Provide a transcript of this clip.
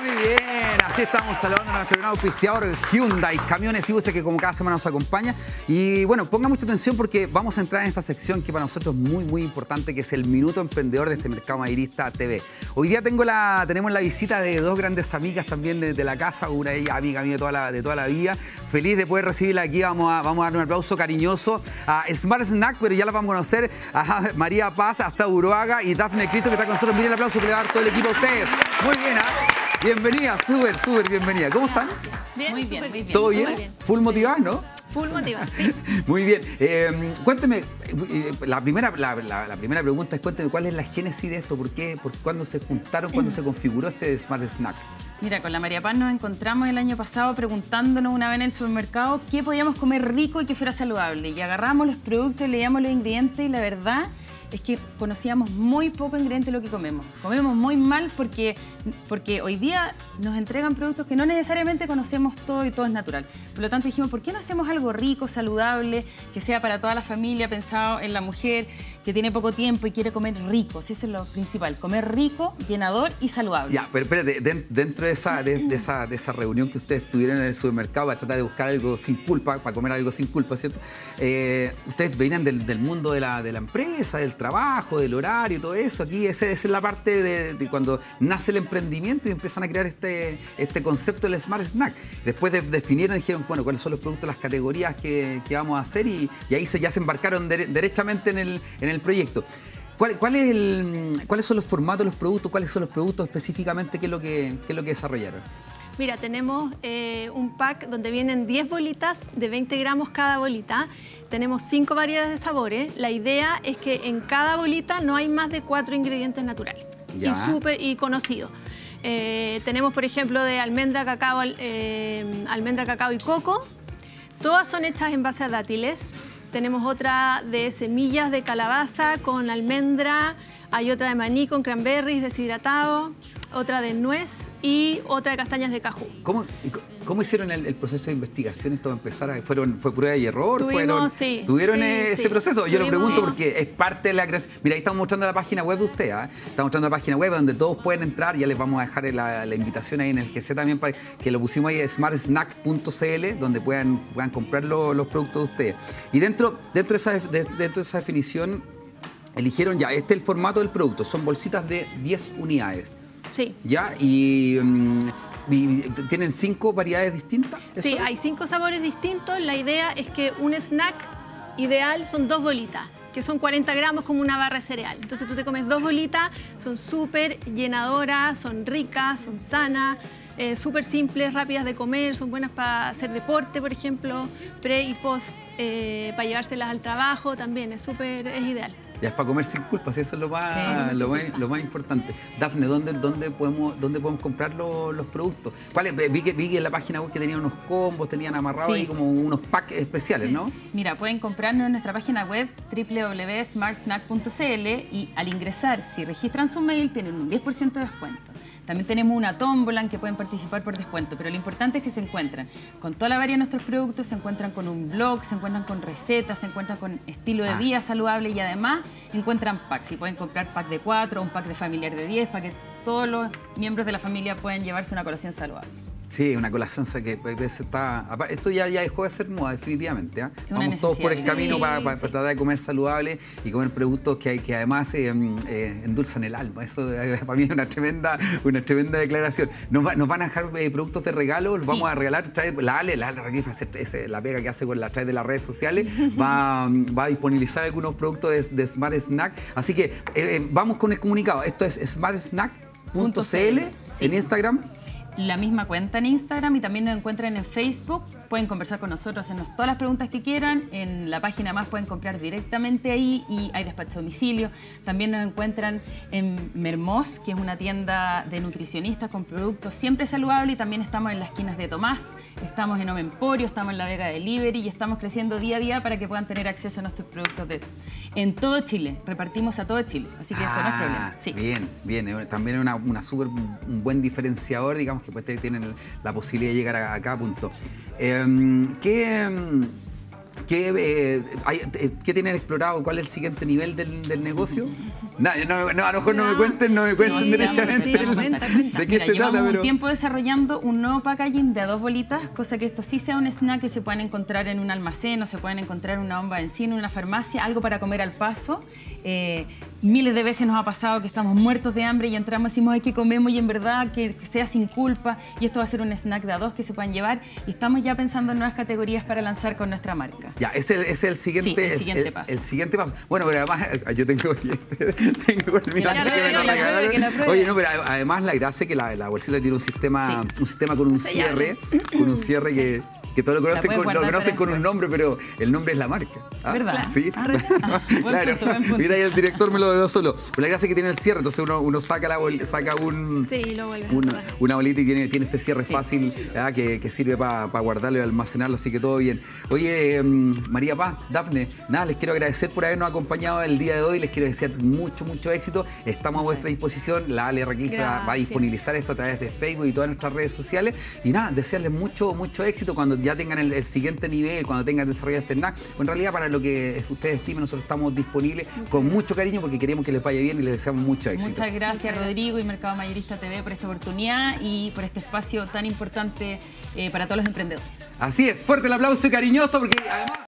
Muy bien, así estamos saludando a nuestro gran auspiciador Hyundai, camiones y buses que como cada semana nos acompaña. Y bueno, ponga mucha atención porque vamos a entrar en esta sección que para nosotros es muy importante, que es el Minuto Emprendedor de este Mercado Mayorista TV. Hoy día tenemos la visita de dos grandes amigas también de la casa, una de ellas amiga mía de toda la vida. Feliz de poder recibirla aquí, vamos a dar un aplauso cariñoso a Smart Snack, pero ya la vamos a conocer, a María Paz, hasta Uruaga, y Dafne Cristo que está con nosotros. Miren el aplauso que le va a dar todo el equipo a ustedes. Muy bien, bienvenida, súper bienvenida. ¿Cómo están? Bien, muy bien. ¿Todo bien? Full motivada, ¿no? Full motivada, sí. Muy bien. Cuénteme, la primera pregunta es, cuénteme, ¿cuál es la génesis de esto? ¿Por qué? ¿Cuándo se juntaron? ¿Cuándo se configuró este Smart Snack? Mira, con la María Paz nos encontramos el año pasado preguntándonos una vez en el supermercado qué podíamos comer rico y que fuera saludable. Y agarramos los productos, leíamos los ingredientes y la verdad es que conocíamos muy poco ingrediente de lo que comemos. Comemos muy mal porque hoy día nos entregan productos que no necesariamente conocemos todo y todo es natural. Por lo tanto dijimos, ¿por qué no hacemos algo rico, saludable, que sea para toda la familia, pensado en la mujer que tiene poco tiempo y quiere comer rico? Eso es lo principal, comer rico, llenador y saludable. Ya, pero espérate, dentro de esa reunión que ustedes tuvieron en el supermercado para tratar de buscar algo sin culpa, para comer algo sin culpa, ¿cierto? Ustedes venían del mundo de la empresa, del trabajo, del horario, todo eso. Aquí esa es la parte de cuando nace el emprendimiento y empiezan a crear este concepto del Smart Snack. Después definieron y dijeron, bueno, cuáles son los productos, las categorías que vamos a hacer y ahí ya se embarcaron derechamente en el proyecto. ¿Cuáles son los formatos de los productos? ¿Cuáles son los productos específicamente? ¿Qué es lo que desarrollaron? Mira, tenemos un pack donde vienen 10 bolitas de 20 gramos cada bolita. Tenemos 5 variedades de sabores. La idea es que en cada bolita no hay más de 4 ingredientes naturales y conocidos. Tenemos, por ejemplo, de almendra, cacao y coco. Todas son hechas en base a dátiles. Tenemos otra de semillas de calabaza con almendra. Hay otra de maní con cranberries deshidratado, otra de nuez y otra de castañas de cajú. ¿Cómo hicieron el proceso de investigación esto para empezar? ¿Fue prueba y error? ¿Tuvieron ese proceso? Yo lo pregunto porque es parte de la creación. Mira, ahí estamos mostrando la página web de usted. Estamos mostrando la página web donde todos pueden entrar. Ya les vamos a dejar la invitación ahí en el GC también, para que lo pusimos ahí, smartsnack.cl, donde puedan comprar los productos de ustedes. Y dentro de esa definición, eligieron este es el formato del producto. Son bolsitas de 10 unidades. Sí. ¿Ya? ¿Y tienen 5 variedades distintas? ¿Eso? Sí, hay 5 sabores distintos. La idea es que un snack ideal son 2 bolitas, que son 40 gramos como una barra de cereal. Entonces tú te comes 2 bolitas, son súper llenadoras, son ricas, son sanas, súper simples, rápidas de comer, son buenas para hacer deporte, por ejemplo, pre y post, para llevárselas al trabajo también, es ideal. Ya es para comer sin culpa, si eso es lo más importante. Dafne, ¿dónde podemos comprar los productos? Vi que en la página web que tenían unos combos, tenían amarrados ahí como unos packs especiales, ¿no? Mira, pueden comprarnos en nuestra página web www.smartsnack.cl y al ingresar, si registran su mail, tienen un 10% de descuento. También tenemos una tómbola en que pueden participar por descuento, pero lo importante es que se encuentran con toda la variedad de nuestros productos, se encuentran con un blog, se encuentran con recetas, se encuentran con estilo de vida saludable y además encuentran packs. Y pueden comprar pack de 4 o un pack de familiar de 10 para que todos los miembros de la familia puedan llevarse una colación saludable. Sí, una colación que está... Esto ya dejó de ser moda, definitivamente. Vamos todos por el camino para tratar de comer saludable y comer productos que además endulzan el alma. Eso para mí es una tremenda declaración. Nos van a dejar productos de regalo, los vamos a regalar. La Ale la pega que hace con las de las redes sociales, va a disponibilizar algunos productos de Smart Snack. Así que vamos con el comunicado. Esto es smartsnack.cl en Instagram. La misma cuenta en Instagram y también nos encuentran en Facebook. Pueden conversar con nosotros, hacernos todas las preguntas que quieran. En la página más pueden comprar directamente ahí y hay despacho a domicilio. También nos encuentran en Mermoz, que es una tienda de nutricionistas con productos siempre saludables. Y también estamos en las esquinas de Tomás, estamos en Home Emporio, estamos en La Vega Delivery y estamos creciendo día a día para que puedan tener acceso a nuestros productos en todo Chile. Repartimos a todo Chile, así que eso no es problema. Sí. Bien. También un buen diferenciador, digamos, que pues tienen la posibilidad de llegar a cada punto. ¿Qué tienen explorado? ¿Cuál es el siguiente nivel del negocio? A lo mejor no me cuenten derechamente de qué se trata. Llevamos un tiempo desarrollando un nuevo packaging de a 2 bolitas, cosa que esto sí sea un snack que se puedan encontrar en un almacén o se pueden encontrar en una bomba de benzina, en una farmacia, algo para comer al paso. Miles de veces nos ha pasado que estamos muertos de hambre y entramos y decimos, ay, ¿qué comemos? Y en verdad que sea sin culpa. Y esto va a ser un snack de a 2 que se puedan llevar. Y estamos ya pensando en nuevas categorías para lanzar con nuestra marca. Ya, ese es el siguiente paso. El siguiente paso. Bueno, pero además, yo tengo el milagro que me lo regalaron. Oye, no, pero además la gracia es que la bolsita tiene un sistema con un cierre, que todos lo conocen con un nombre, pero el nombre es la marca. ¿Verdad? Sí. Claro. Buen punto. Mira, y el director me lo dio solo. Pero la gracia es que tiene el cierre, entonces uno saca una bolita y tiene este cierre fácil, que sirve para guardarlo y almacenarlo, así que todo bien. Oye, María Paz, Dafne, nada, les quiero agradecer por habernos acompañado el día de hoy, les quiero desear mucho éxito. Estamos a vuestra disposición, la Ale Requif va a disponibilizar esto a través de Facebook y todas nuestras redes sociales. Y nada, desearles mucho éxito cuando ya tengan el siguiente nivel, cuando tengan desarrollado este snack. En realidad, para lo que ustedes estimen, nosotros estamos disponibles con mucho cariño porque queremos que les vaya bien y les deseamos mucho éxito. Muchas gracias, Rodrigo y Mercado Mayorista TV por esta oportunidad y por este espacio tan importante para todos los emprendedores. Así es, fuerte el aplauso y cariñoso porque además...